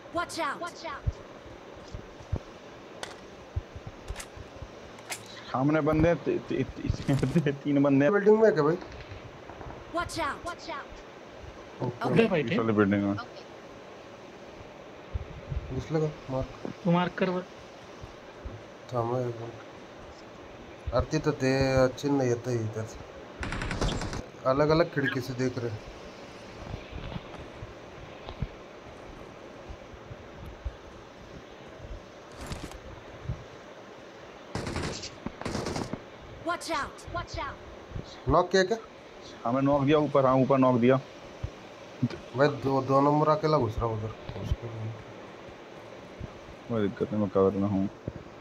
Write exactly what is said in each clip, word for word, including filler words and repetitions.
Watch out! Watch out! सामने बंदे ती, ती, ती, तीन बंदे बिल्डिंग में क्या भाई? Watch out! Watch out! Okay भाई इस वाली बिल्डिंग में दिसलं का मार्क? तू मार्क कर वर. थांब एक मिनिट. अरे तिथं ते चिन्ह येतं इथं अलग अलग खिड़की से देख रहे. Watch out! Watch out! Knock किया क्या? हमें नॉक दिया ऊपर. हाँ ऊपर नॉक दिया भाई. दो दो नंबर अकेला घुस रहा उधर. कोई दिक्कत नहीं, मैं कवर में हूँ.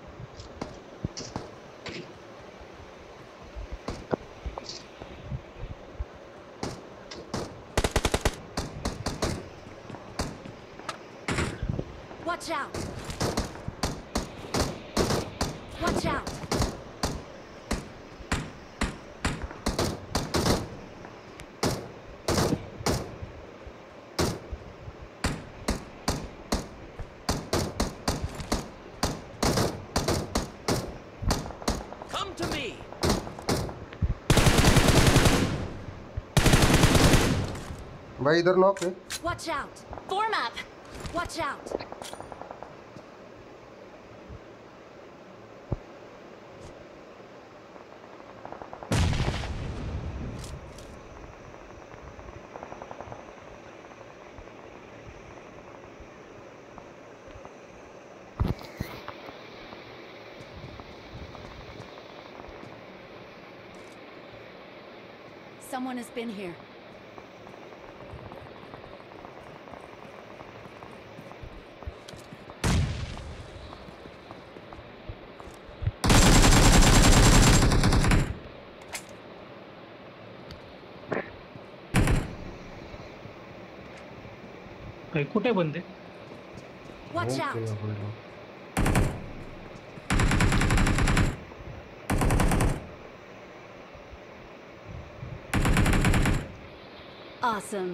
Watch out! Watch out! Come to me! भाई इधर नॉक है. Watch out! Form up! Watch out! Someone has been here. भाई कुठे बंदे? Watch out! Awesome.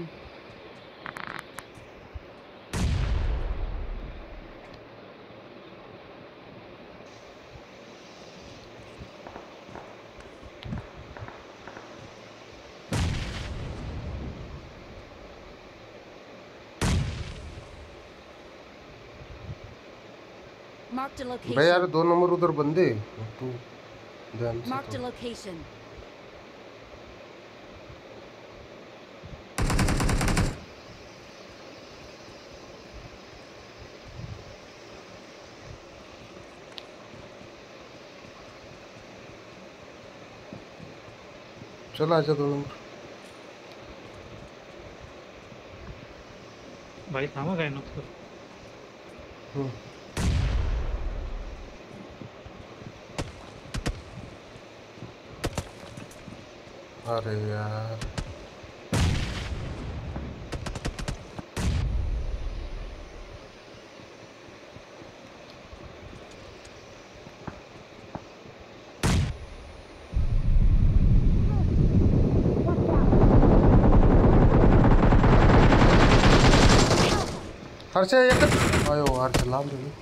Marked a location. भाई यार दो नंबर उधर बंदे. तू ध्यान से. Marked a location. चला आजा दो नंबर. भाई थांबा काय नको. हम्म. अरे यार हर्षा एक आयो हर्षा लांब